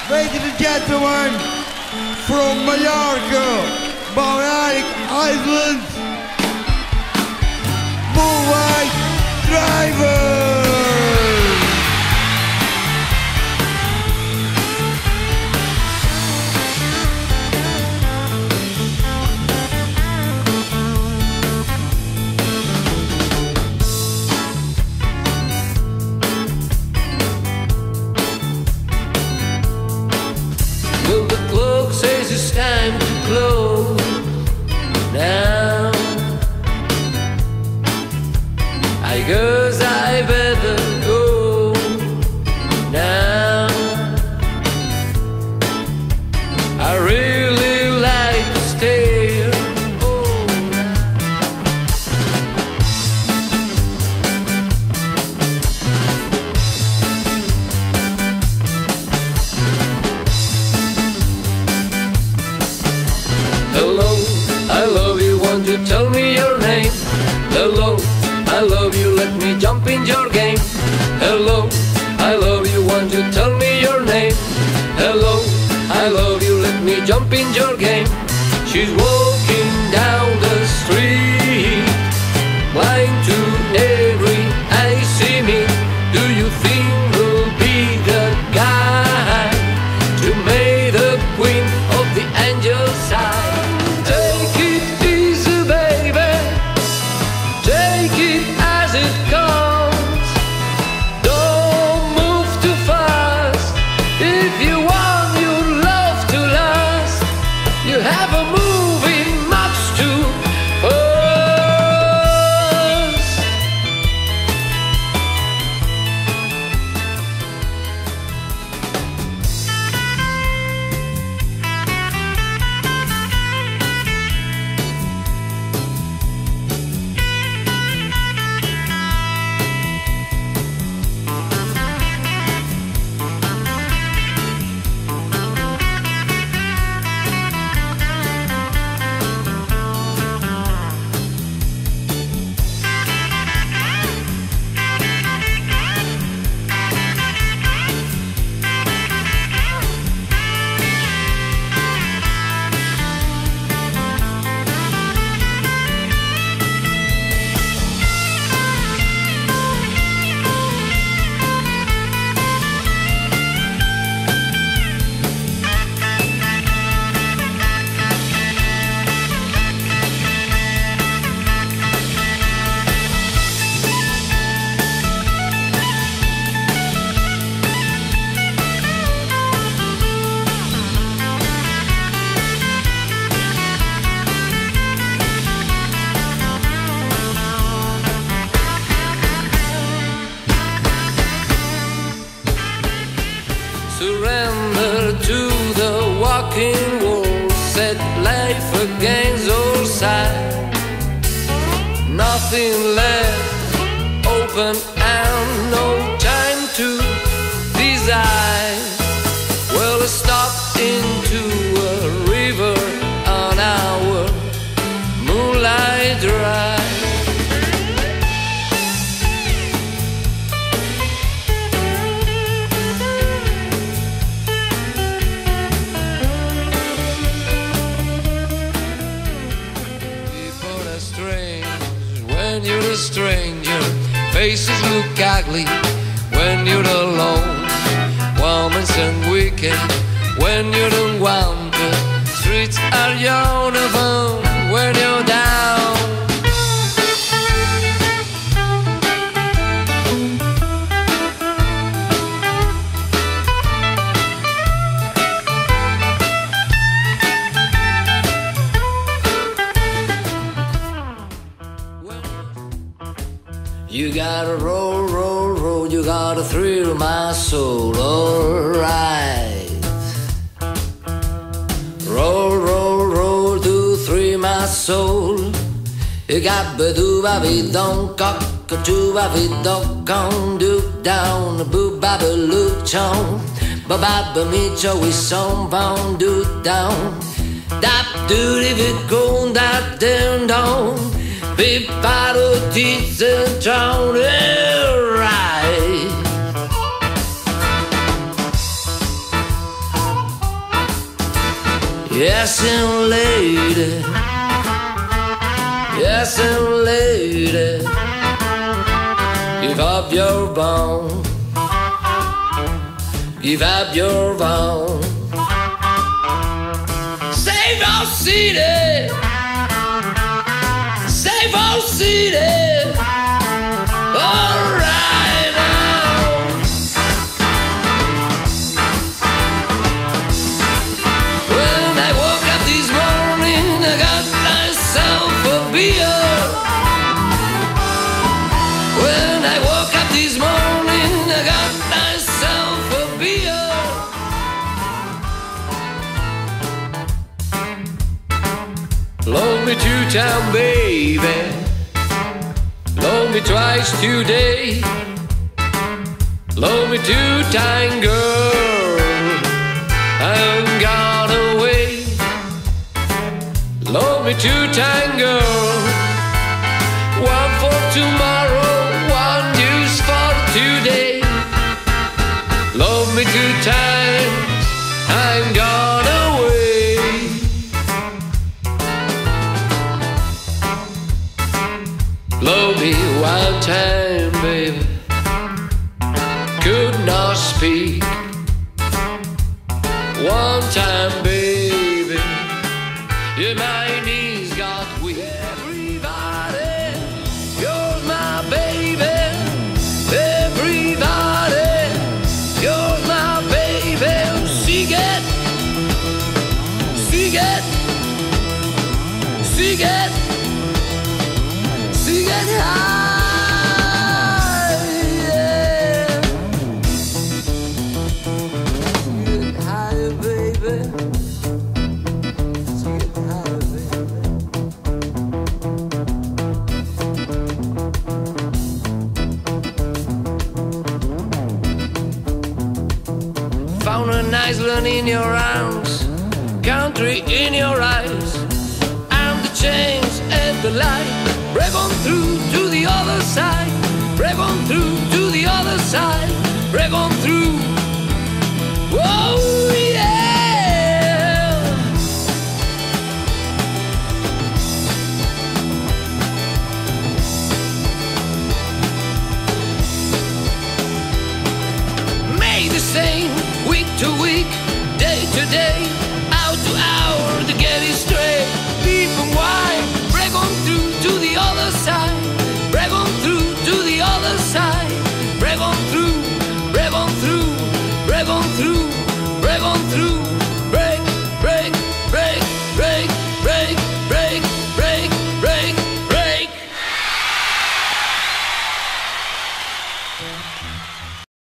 Ladies and gentlemen, from Mallorca, Balearic Islands, Moonlight Driver! Well, the clock says it's time to close now. I guess I better go now. I really like to stay. Oh, hello, I love you, won't you tell me your name? Hello, I love you, let me jump in your game. Hello, I love you, won't you tell me your name? Hello, I love you, let me jump in your game. She's walking down the street, blind to every eye see me. Do you think we'll be the guy to make the queen of the angel side? Take it easy, baby. Take it as it comes. Don't move too fast. If you want your love to last, you have a moving much too fast. Surrender to the walking wall, set life against all sides. Nothing left open and no time to decide. Well, I stopped into a river on our moonlight drive. When you're a stranger, faces look ugly when you're alone. Woman's and wicked when you're unwanted. Streets are your home when you're down. You gotta roll, roll, roll, you gotta thrill my soul, alright. Roll, roll, roll to thrill my soul. You got ba-doo-ba be don't cock a choo-ba be don't come do down a boo-ba be look chong. Ba-ba ba me cho we song pound do down. Dap do di vi go that down down. Big bottle teeth and town, right. Yes, and lady. Yes, and lady. Give up your bone. Give up your bone. Save our city. Save our city. All right now. When I woke up this morning, I got myself a beer. When I woke up this morning, I got myself a beer. Love me 2 times, baby. Love me twice today. Love me 2 times, girl. I'm gone away. Love me 2 times, girl. 1 for tomorrow, 1 just for today. Love me 2 times, I'm gone away. Love me 1 time, baby. Could not speak. 1 time, baby. Yeah, my knees got weak. Everybody, you're my baby. Everybody, you're my baby. Sing it, sing it, sing it, sing it high, yeah. Sing it high, baby. Sing it high, baby. Found an island in your arms, country in your eyes, and the chains and the light. Break on through to the other side. Break on through